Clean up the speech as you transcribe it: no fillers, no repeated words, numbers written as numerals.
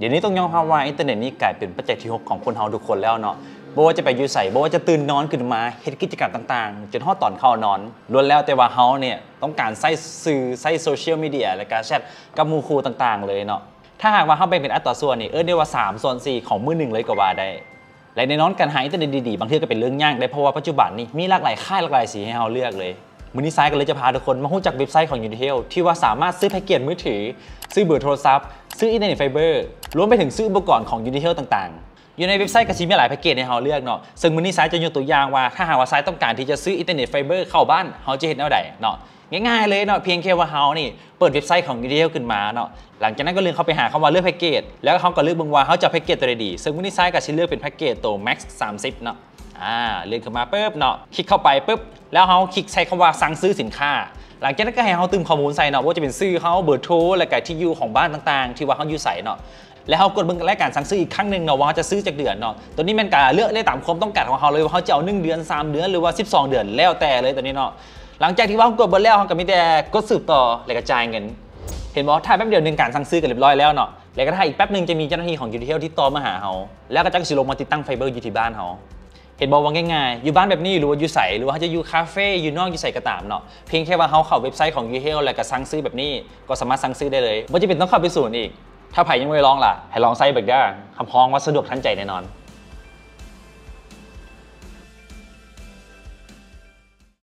ดี๋ยวนี้ต้องยอมรับว่าอินเทอร์เน็ตนี่กลายเป็นปัจจัยที่6ของคนเฮาทุกคนแล้วเนาะบ่ว่าจะไปอยู่ไสบ่ว่าจะตื่นนอนขึ้นมาเฮ็ดกิจกรรมต่างๆจนฮอดตอนเข้านอนล้วนแล้วแต่ว่าเฮาเนี่ยต้องการใช้สื่อใช้โซเชียลมีเดียและการแชทกับหมู่คู่ต่างๆเลยเนาะถ้าหากว่าเฮาแบ่งเป็นอัตราส่วนนี่ได้ว่า3/4ของมื้อหนึ่งเลยก็ว่าได้และแน่นอนการหาอินเทอร์เน็ตดีๆบางทีก็เป็นเรื่องยากได้เพราะว่าปัจจุบันนี่มีหลากหลายค่ายหลากหลายสีให้เฮาเลือกเลยมื้อนี้ไซก็เลยจะพาทุกคนมารู้จักเว็บไซต์ของ Unitel ที่ว่าสามารถซื้อแพ็กเกจมือถือซื้อเบอร์โทรศัพท์ซื้ออินเทอร์เน็ตไฟเบอร์รวมไปถึงซื้ออุปกรณ์ของ Unitel ต่างๆอยู่ในเว็บไซต์ก็มีหลายแพ็กเกจให้เฮาเลือกเนาะซึ่งมื้อนี้ไซจะยกตัวอย่างว่าถ้าหากว่าไซต้องการที่จะซื้ออินเทอร์เน็ตไฟเบอร์เข้าบ้านเฮาจะเฮ็ดแนวใดเนาะง่ายๆเลยเนาะเพียงแค่ว่าเฮานี่เปิดเว็บไซต์ของ Unitel ขึ้นมาเนาะหลังจากนั้นก็เลื่อนเข้าไปหาคำว่าเลือกแพ็กเกจแล้วเฮาก็เลือกเบิ่งว่าเฮาจะแพ็กเกจตัวใดดีซึ่งมื้อนี้ไซก็สิเลือกเป็นแพ็กเกจตัว Max 30เนาะเลื่อนขึ้นมาปุ๊บเนาะคลิกเข้าไปปุ๊บแล้วเฮาคลิกใช้คำว่าสั่งซื้อสินค้าหลังจากนั้นก็ให้เฮาเติมข้อมูลใส่เนาะว่าจะเป็นชื่อเฮาเบอร์โทรและก็ที่อยู่ของบ้านต่างๆที่ว่าเฮาอยู่ไสเนาะแล้วเฮากดเบิ่งรายการสั่งซื้ออีกครั้งนึงเนาะว่าเฮาจะซื้อจากเดือนเนาะตัวนี้แม่นการเลือกได้ตามความต้องการของเฮาเลยว่าเฮาจะเอา1เดือน3เดือนหรือว่า12เดือนแล้วแต่เลยตัวนี้เนาะหลังจากที่ว่าเฮากดเบิดแล้วเฮาก็มีแต่กดสืบต่อแล้วก็จ่ายเงินเห็นบ่ถ้าแป๊บเดียวนึงการสั่งซื้อกันเรียบร้อยแล้วเนาะแล้วก็ถ้าอีกแป๊บนึงจะมีเจ้าหน้าที่ของ Unitel ที่ต่อมาหาเฮาแล้วก็จะสิลงมาติดตั้งไฟเบอร์อยู่ที่บ้านเฮาเห็นบอกว่าง่ายๆอยู่บ้านแบบนี้หรือว่าอยู่ไสหรือว่าจะอยู่คาเฟ่อยู่นอกอยู่ไสก็ตามเนาะเพียงแค่ว่าเฮาเข้าเว็บไซต์ของ Unitel แล้วก็สั่งซื้อแบบนี้ก็สามารถสั่งซื้อได้เลยบ่จำเป็นต้องเข้าไปศูนย์อีกถ้าไผยังไม่ลองล่ะให้ลองใช้เบิกได้คำพ้องว่าสะดวกทันใจแน่นอน